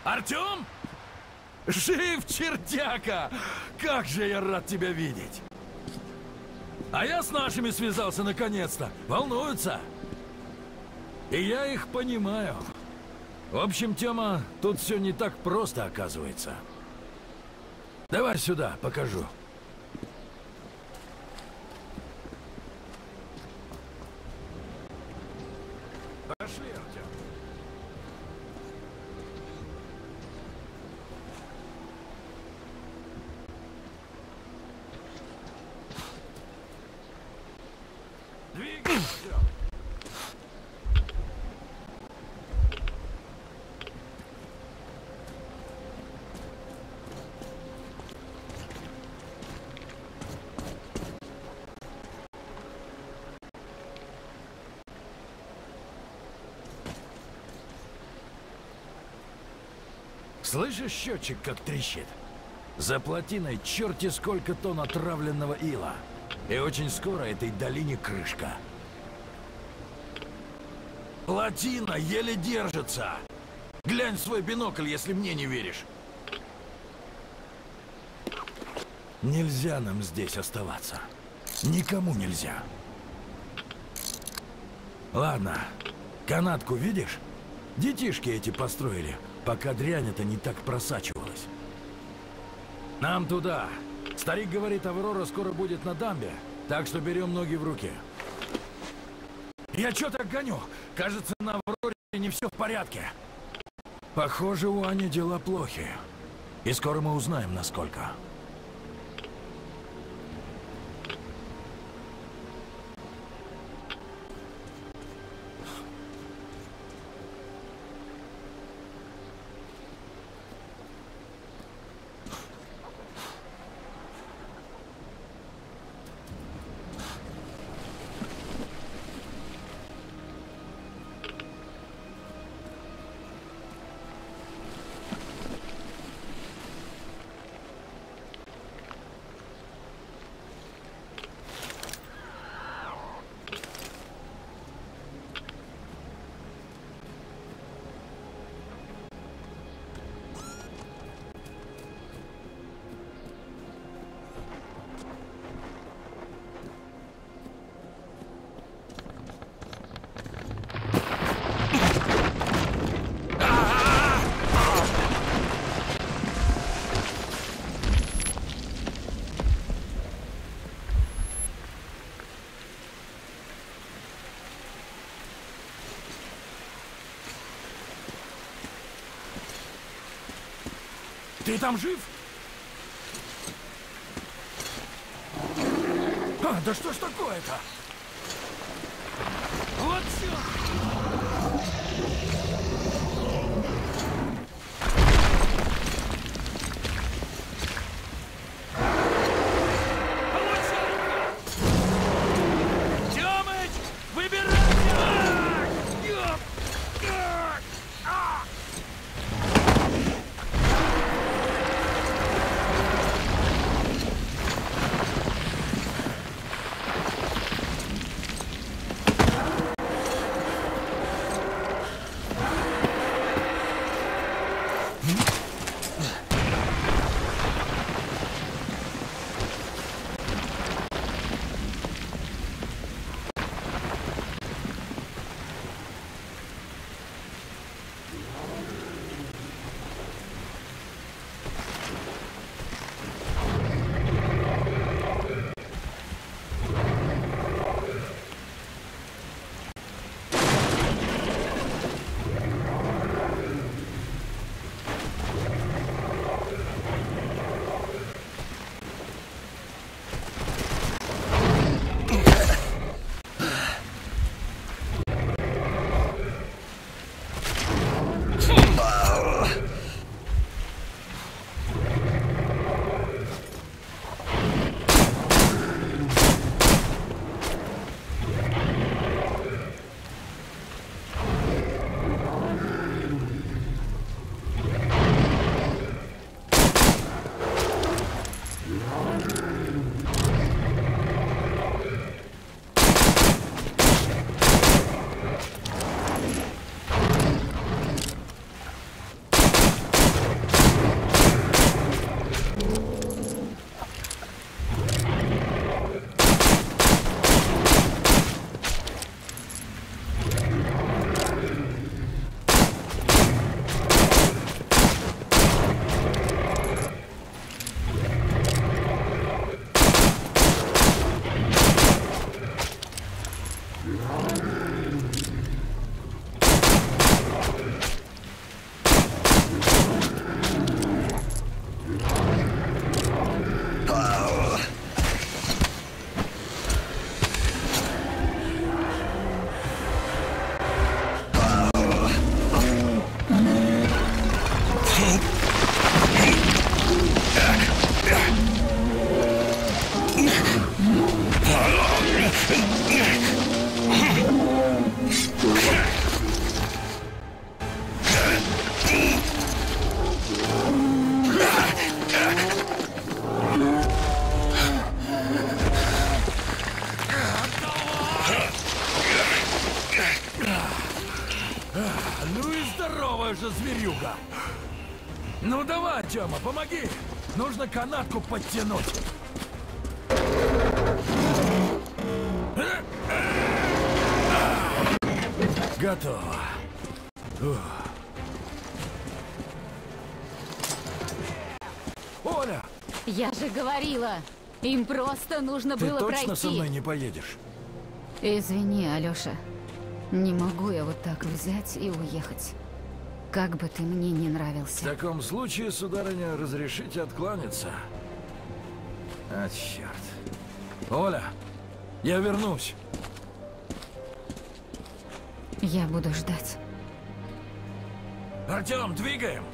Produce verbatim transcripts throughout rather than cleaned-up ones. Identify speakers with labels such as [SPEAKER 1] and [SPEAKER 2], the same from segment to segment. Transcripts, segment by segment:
[SPEAKER 1] Артем? Жив, чертяка! Как же я рад тебя видеть! А я с нашими связался наконец-то. Волнуются. И я их понимаю. В общем, Тёма, тут все не так просто оказывается. Давай сюда, покажу. Пошли, Артем. Двигайся. Слышишь, счетчик как трещит? За плотиной черти сколько тонн отравленного ила. И очень скоро этой долине крышка. Плотина еле держится. Глянь в свой бинокль, если мне не веришь. Нельзя нам здесь оставаться. Никому нельзя. Ладно, канатку видишь? Детишки эти построили, пока дрянь это не так просачивалась. Нам туда. Старик говорит, Аврора скоро будет на дамбе, так что берем ноги в руки. Я чё так гоню? Кажется, на Авроре не все в порядке. Похоже, у Ани дела плохи. И скоро мы узнаем, насколько. Ты там жив? А, да что ж такое-то? Вот все! Ну и здоровая же зверюга! Ну давай, Тёма, помоги! Нужно канатку подтянуть. Готово. Ух. Оля!
[SPEAKER 2] Я же говорила, им просто нужно
[SPEAKER 1] Ты
[SPEAKER 2] было
[SPEAKER 1] точно
[SPEAKER 2] пройти.
[SPEAKER 1] со мной не поедешь?
[SPEAKER 2] Извини, Алёша. Не могу я вот так взять и уехать. Как бы ты мне не
[SPEAKER 1] В
[SPEAKER 2] нравился.
[SPEAKER 1] таком случае, сударыня, разрешите откланяться. А, черт. Оля, я вернусь.
[SPEAKER 2] Я буду ждать.
[SPEAKER 1] Артём, двигаем!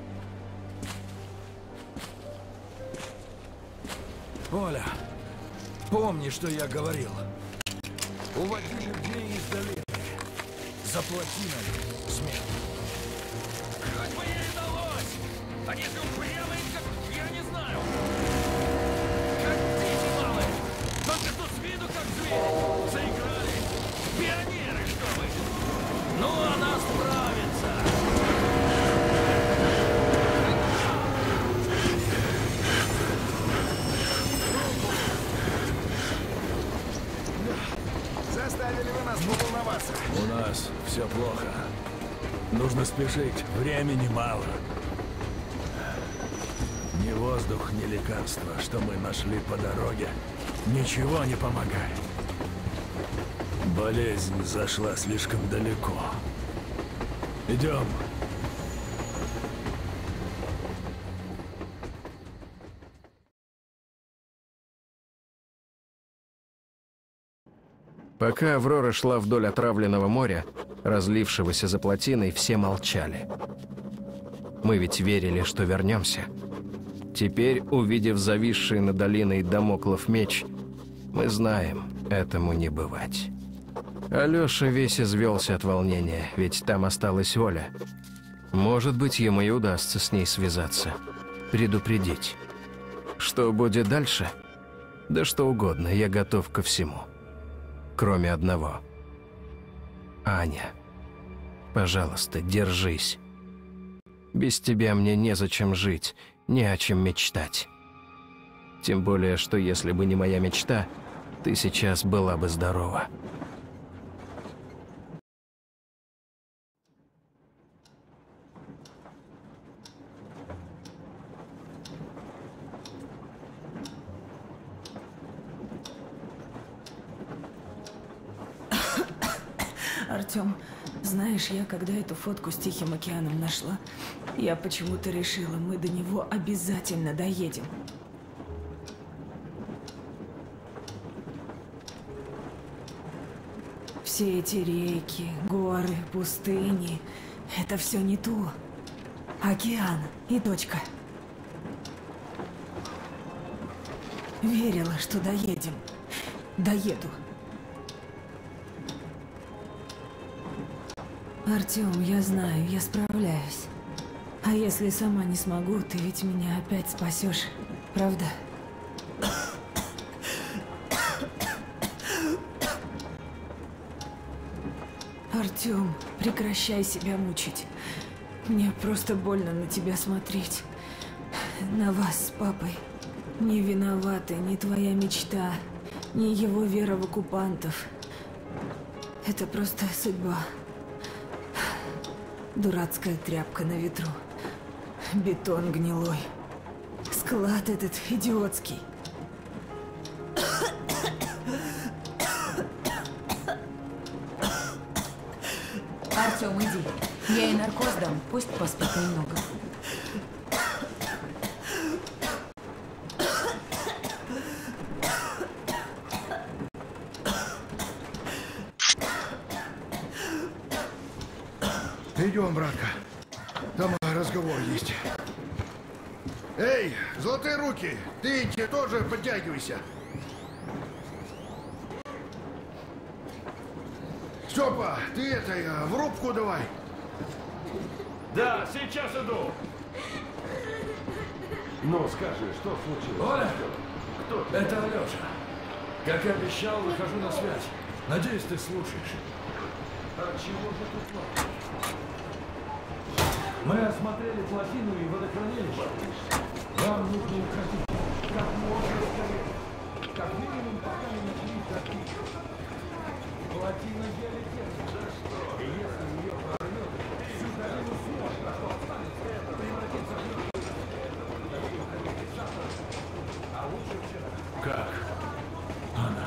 [SPEAKER 1] Оля, помни, что я говорил. Уводи людей из долины. Заплати нам смерть. Хоть бы ей удалось! Они же упрямые, как я не знаю. Как дети малые. Только что с виду как звери. Заиграли. Пионеры, что вы. Ну, она справится.
[SPEAKER 3] Заставили вы нас поволноваться.
[SPEAKER 4] У нас все плохо. Нужно спешить, времени мало. Ни воздух, ни лекарства, что мы нашли по дороге, ничего не помогает. Болезнь зашла слишком далеко. Идем.
[SPEAKER 5] Пока Аврора шла вдоль отравленного моря, разлившегося за плотиной, все молчали. Мы ведь верили, что вернемся. Теперь, увидев зависший над долиной дамоклов меч, мы знаем, этому не бывать. Алёша весь извелся от волнения, ведь там осталась Оля. Может быть, ему и удастся с ней связаться, предупредить. Что будет дальше? Да что угодно, я готов ко всему. Кроме одного. Аня, пожалуйста, держись. Без тебя мне незачем жить, не о чем мечтать. Тем более, что если бы не моя мечта, ты сейчас была бы здорова.
[SPEAKER 6] Артём, знаешь, я когда эту фотку с Тихим океаном нашла, я почему-то решила, мы до него обязательно доедем. Все эти реки, горы, пустыни – это все не то. Океан и точка. Верила, что доедем. Доеду. Артём, я знаю, я справляюсь. А если сама не смогу, ты ведь меня опять спасешь, правда? Артём, прекращай себя мучить. Мне просто больно на тебя смотреть. На вас с папой. Не виноваты ни твоя мечта, ни его вера в оккупантов. Это просто судьба. Дурацкая тряпка на ветру. Бетон гнилой. Склад этот идиотский.
[SPEAKER 2] Артём, иди. Я ей наркоз дам, пусть поспит немного.
[SPEAKER 3] Идем, братка. Там разговор есть. Эй, золотые руки, ты те тоже подтягивайся. Степа, ты это, в рубку давай.
[SPEAKER 7] Да, сейчас иду. Ну, скажи, что случилось?
[SPEAKER 1] Оля!
[SPEAKER 7] Кто ты?
[SPEAKER 1] Это Алёша. Как и обещал, выхожу на связь. Надеюсь, ты слушаешь.
[SPEAKER 7] А чего же тут надо?
[SPEAKER 1] Мы осмотрели плотину и водохранилище. Вам нужно уходить как можно скорее. Как минимум, пока не начались дожди. Плотина еле держит. За что? И если ее прорвет, всю долину сможет, а что останется, это превратится в мертвую. А лучше вчера.
[SPEAKER 4] Как? Она.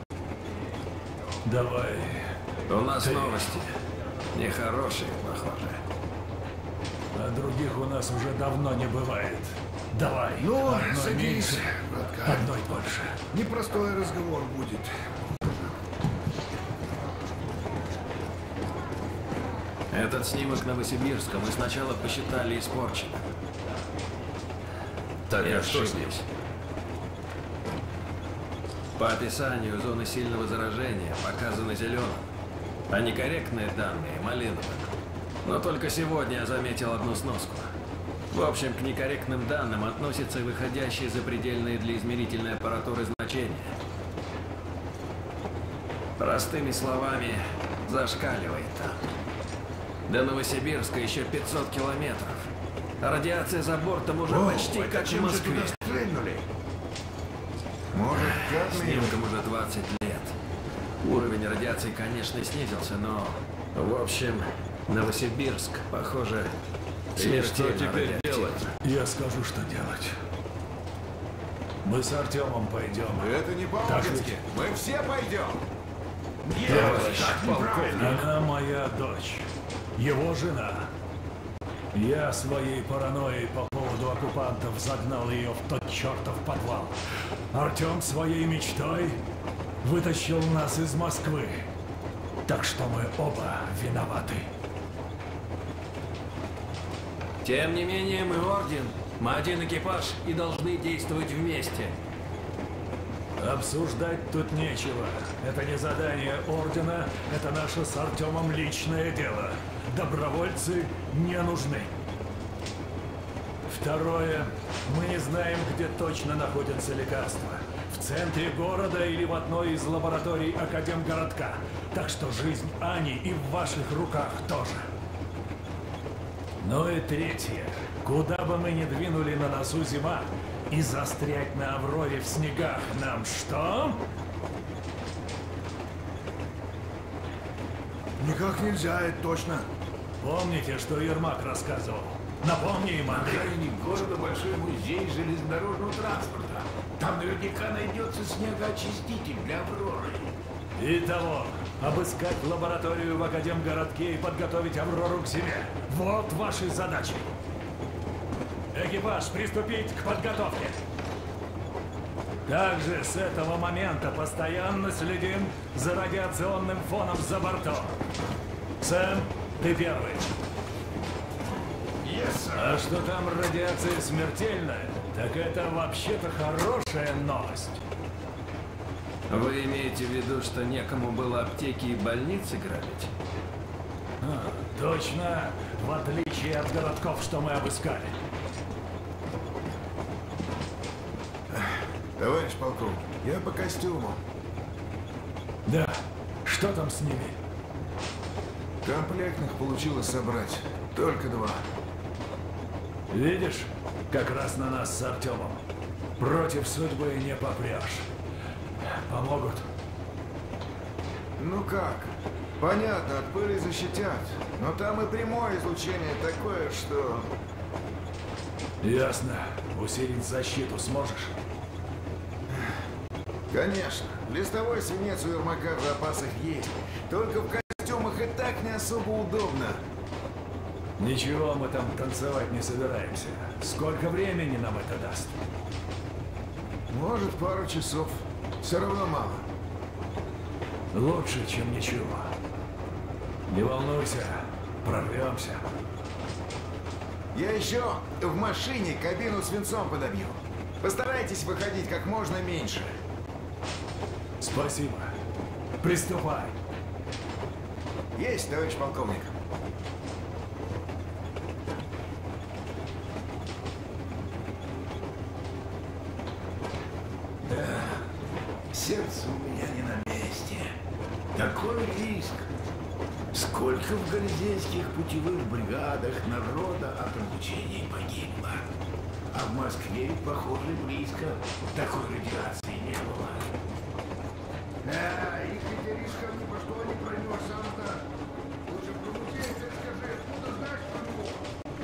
[SPEAKER 4] Давай.
[SPEAKER 5] У нас
[SPEAKER 4] Ты.
[SPEAKER 5] новости. Нехорошие, похоже.
[SPEAKER 4] А других у нас уже давно не бывает. Давай.
[SPEAKER 3] Ну,
[SPEAKER 4] одной
[SPEAKER 3] садись,
[SPEAKER 4] меньше,
[SPEAKER 3] братка.
[SPEAKER 4] одной больше.
[SPEAKER 3] Непростой разговор будет.
[SPEAKER 5] Этот снимок Новосибирска мы сначала посчитали испорченным.
[SPEAKER 4] Так,
[SPEAKER 5] И
[SPEAKER 4] а что с
[SPEAKER 5] ошиблись. По описанию зоны сильного заражения показаны зеленым, а некорректные данные – малиновым. Но только сегодня я заметил одну сноску. В общем, к некорректным данным относятся выходящие за предельные для измерительной аппаратуры значения. Простыми словами, зашкаливает там. До Новосибирска еще пятьсот километров. А радиация за бортом уже
[SPEAKER 3] О,
[SPEAKER 5] почти
[SPEAKER 3] это
[SPEAKER 5] как в
[SPEAKER 3] чем же
[SPEAKER 5] Москве.
[SPEAKER 3] туда стрельнули? Может, кадмием?
[SPEAKER 5] Снимкам уже двадцать лет. Уровень радиации, конечно, снизился, но... В общем, Новосибирск, похоже, смертельно
[SPEAKER 4] теперь
[SPEAKER 5] радиоактивен.
[SPEAKER 4] делать? Я скажу, что делать. Мы с Артемом пойдем.
[SPEAKER 3] Это не по-мужски. Мы все пойдем.
[SPEAKER 4] Товарищ полковник. Она моя дочь. Его жена. Я своей паранойей по поводу оккупантов загнал ее в тот чертов подвал. Артем своей мечтой вытащил нас из Москвы. Так что мы оба виноваты.
[SPEAKER 5] Тем не менее, мы орден. Мы один экипаж и должны действовать вместе.
[SPEAKER 4] Обсуждать тут нечего. Это не задание Ордена, это наше с Артемом личное дело. Добровольцы не нужны. Второе. Мы не знаем, где точно находятся лекарства. В центре города или в одной из лабораторий Академгородка. Так что жизнь Ани и в ваших руках тоже. Ну и третье. Куда бы мы ни двинули, на носу зима, и застрять на Авроре в снегах нам что?
[SPEAKER 3] Никак нельзя, это точно.
[SPEAKER 4] Помните, что Ермак рассказывал? Напомни им, Андрей.
[SPEAKER 7] окраине города большой музей железнодорожного транспорта. Там наверняка найдется снегоочиститель для Авроры.
[SPEAKER 4] Итого, обыскать лабораторию в Академгородке и подготовить Аврору к зиме. Вот ваши задачи. Экипаж, приступить к подготовке. Также с этого момента постоянно следим за радиационным фоном за бортом. Сэм, ты первый.
[SPEAKER 3] Yes,
[SPEAKER 4] А что там радиация смертельная, так это вообще-то хорошая новость.
[SPEAKER 5] Вы имеете в виду, что некому было аптеки и больницы грабить?
[SPEAKER 4] А, точно, в отличие от городков, что мы обыскали.
[SPEAKER 3] Товарищ полковник, я по костюму.
[SPEAKER 4] Да, что там с ними?
[SPEAKER 3] Комплектных получилось собрать. Только два.
[SPEAKER 4] Видишь, как раз на нас с Артемом. Против судьбы не попрешь. Помогут?
[SPEAKER 3] Ну как? Понятно, от пыли защитят. Но там и прямое излучение такое, что...
[SPEAKER 4] Ясно. Усилить защиту сможешь?
[SPEAKER 3] Конечно. Листовой свинец у Ермака в запасах есть. Только в костюмах и так не особо удобно.
[SPEAKER 4] Ничего, мы там танцевать не собираемся. Сколько времени нам это даст?
[SPEAKER 3] Может, пару часов. Все равно мало.
[SPEAKER 4] Лучше, чем ничего. Не волнуйся, прорвемся.
[SPEAKER 3] Я еще в машине кабину свинцом подобью. Постарайтесь выходить как можно меньше.
[SPEAKER 4] Спасибо. Приступай.
[SPEAKER 3] Есть, товарищ полковник.
[SPEAKER 7] Сердце у меня не на месте. Такой риск. Сколько Сколько в гализейских путевых бригадах народа от обучения погибло. А в Москве, похоже, близко такой радиации не было.
[SPEAKER 3] Да, их Петеришка ни по что не проймешь, сам-то. Лучше про музей ты скажи, откуда знаешь про него?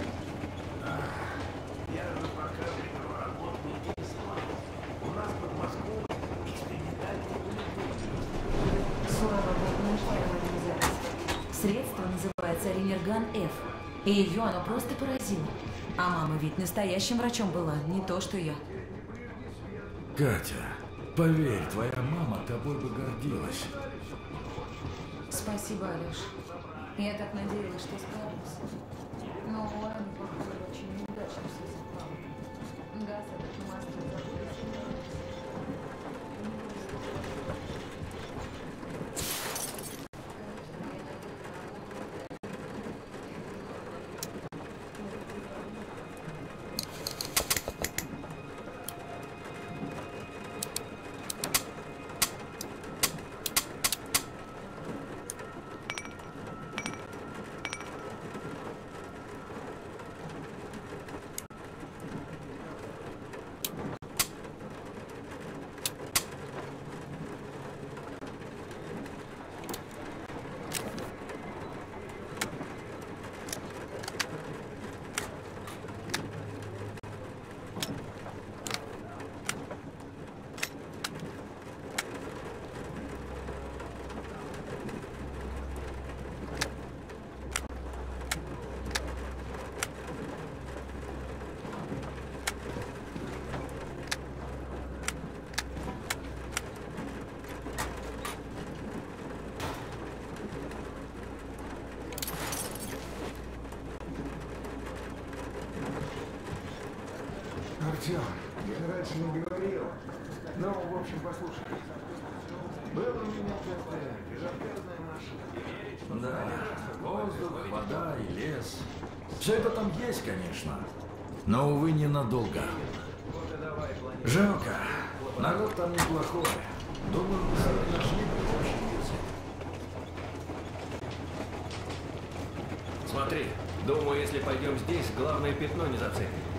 [SPEAKER 7] Я же пока работал не слава. У нас под Москвой экспериментальный улет.
[SPEAKER 8] Слава Богу, нашла его организация. Средство называется Ренерган Ф. И ее оно просто поразило. А мама ведь настоящим врачом была, не то что я.
[SPEAKER 1] Катя, поверь, твоя мама тобой бы гордилась.
[SPEAKER 8] Спасибо, Алёш. Я так надеялась, что справлюсь. Но Ладно, похоже, очень неудачно все совпало. Газ этот мастер забудется.
[SPEAKER 3] Артем, я раньше не говорил. Ну, в общем, послушай. Был у меня как-то железная машина.
[SPEAKER 1] Да, воздух, вода и лес. Все это там есть, конечно. Но, увы, ненадолго. Жалко. Народ там неплохой. Думаю, мы с ним нашли бы общий язык.
[SPEAKER 5] Смотри, думаю, если пойдем здесь, главное пятно не зацепим.